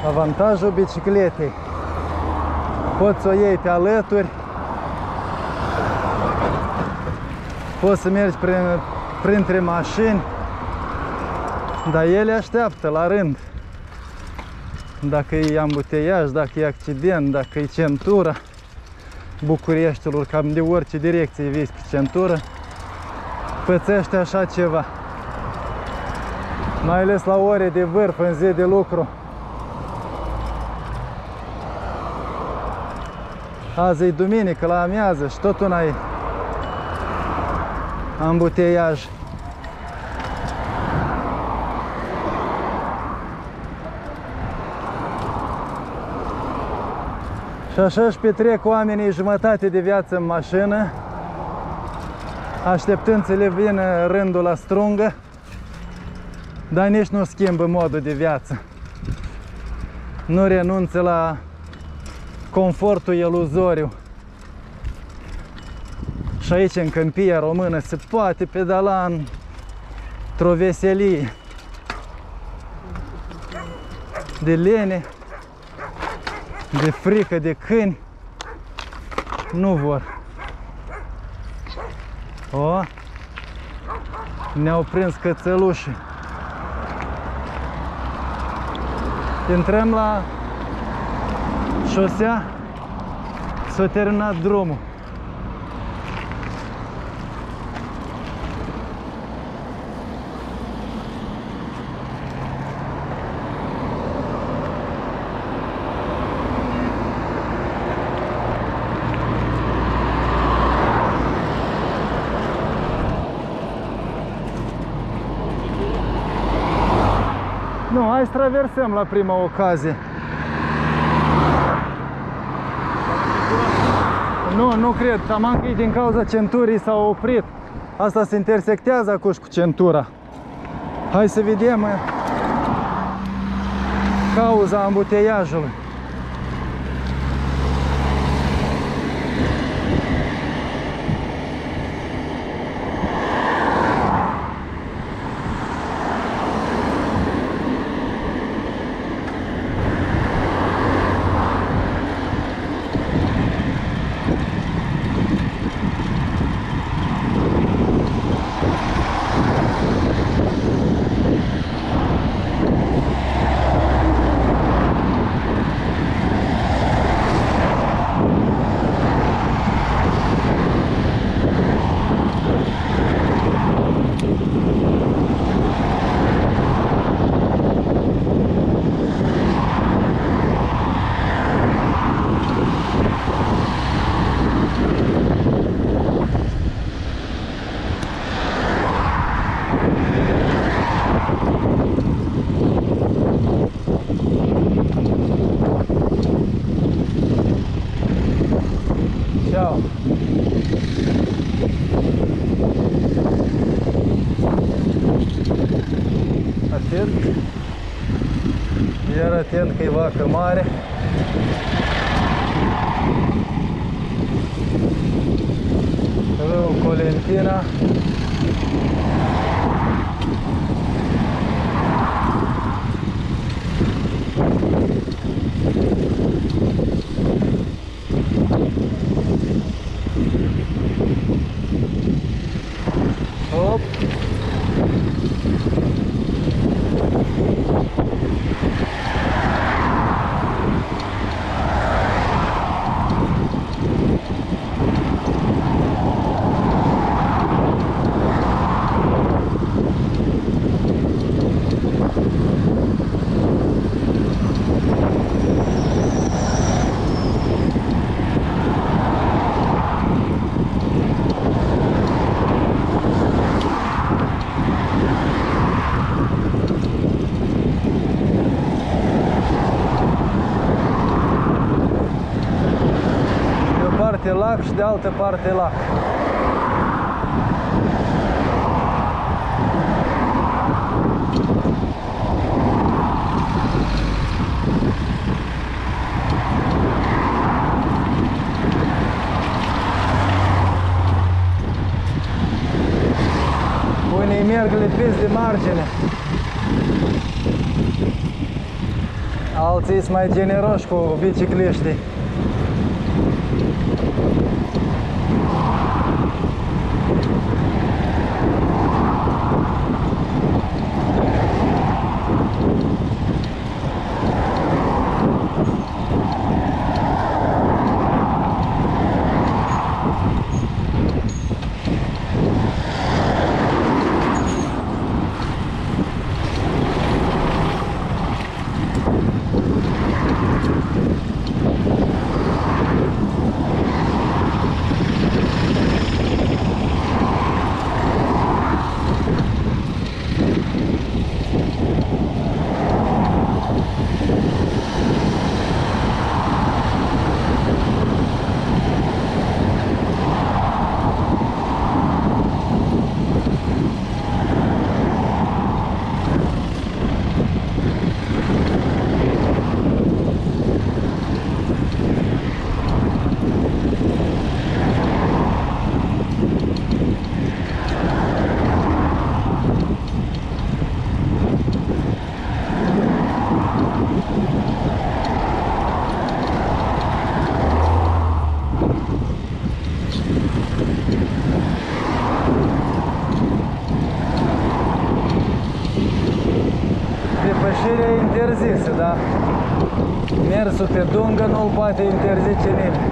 Avantajul bicicletei. Poți să o iei pe alături. Poți să mergi printre mașini. Dar ele așteaptă la rând. Dacă e ambuteiaj, dacă e accident, dacă e centură. Bucureștiului, cam de orice direcție vezi pe centură, pățește așa ceva. Mai ales la ore de vârf, în zi de lucru. Azi e duminică la amiază și tot una e ambuteiaj. Și așa își petrec oamenii jumătate de viață în mașină, așteptând să le vină rândul la strungă, dar nici nu schimbă modul de viață. Nu renunță la confortul iluzoriu. Și aici, în câmpia română, se poate pedala într-o veselie. De lene, de frică, de câini, nu vor. O, ne-au prins cățălușii. Intrăm la șosea, s-a terminat drumul. Nu, hai să traversăm la prima ocazie. Nu cred, taman că e din cauza centurii s-a oprit. Asta se intersectează acuși cu centura. Hai să vedem cauza ambuteiajului. Ciao. Atent. Iar atent că e vacă mare. Râul Colentina. Hop. Lac și de altă parte lac. Unii merg lipiți de margine, Alții sunt mai generoși cu bicicliștii. Depășirea e interzisă, dar mersul pe dungă nu-l poate interzice nimeni.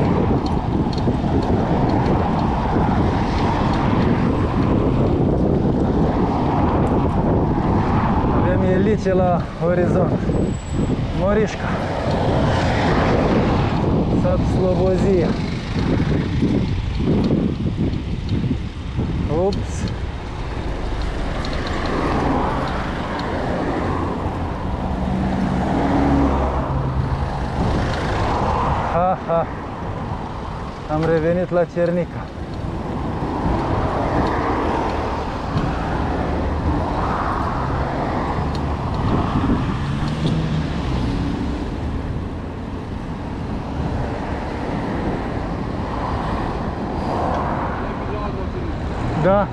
Avem elice la orizont. Morișca. Sat Slobozia. Ups. Ha. Am revenit la Cernica. Da.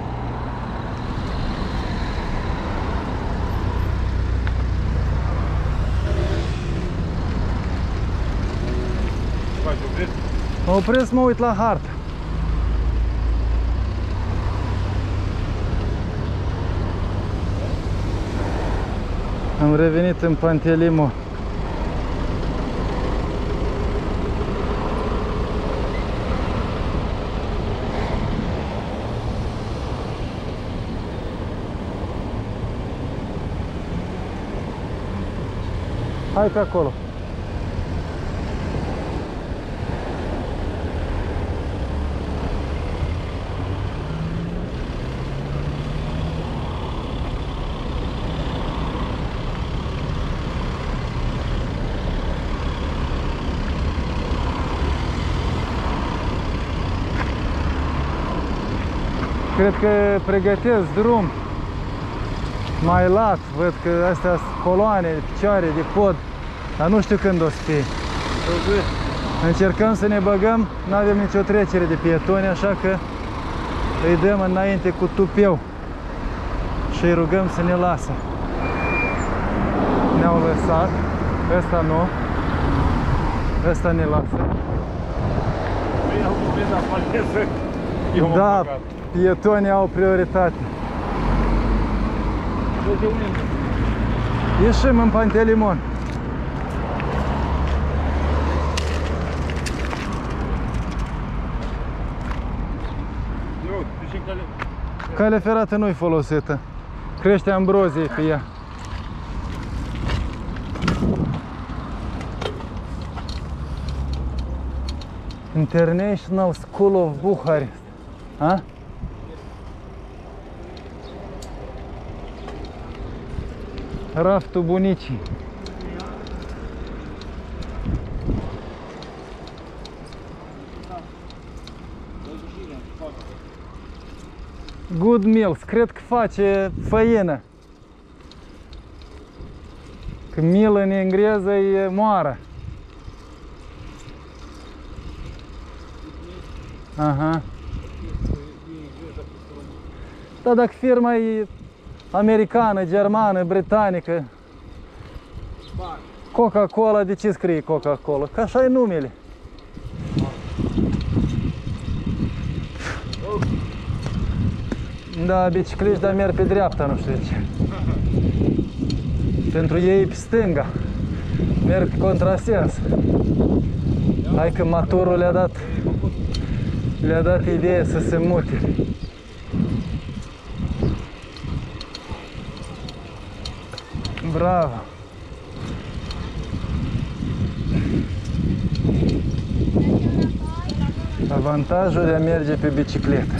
Mă opresc să mă uit la hartă. Am revenit în Pantelimon. Hai pe acolo. Cred că pregătesc drum mai lat, văd că astea sunt coloane, picioare de pod, dar nu știu când o să fie. Încercăm să ne băgăm, nu avem nicio trecere de pietoni, așa că îi dăm înainte cu tupeu și îi rugăm să ne lasă. Ne-au lăsat, ăsta nu, ăsta ne lasă. Da, pietonii au prioritate. Ieșim în Pantelimon. Calea ferată nu-i folosită. Crește ambrozie pe ea. International School of Bucharest. Ha? Raftul bunicii. Good Meals. Cred că face făină. Că meal în engleză e moară. Aha. Da, dacă firma e americană, germană, britanică, Coca-Cola, de ce scrie Coca-Cola? Că așa e numele. Da, bicicliști, dar merg pe dreapta, nu știu de ce. Pentru ei pe stânga. Merg contrasens. Hai că maturul le-a dat ideea să se mute. Bravo! Avantajul de a merge pe bicicletă.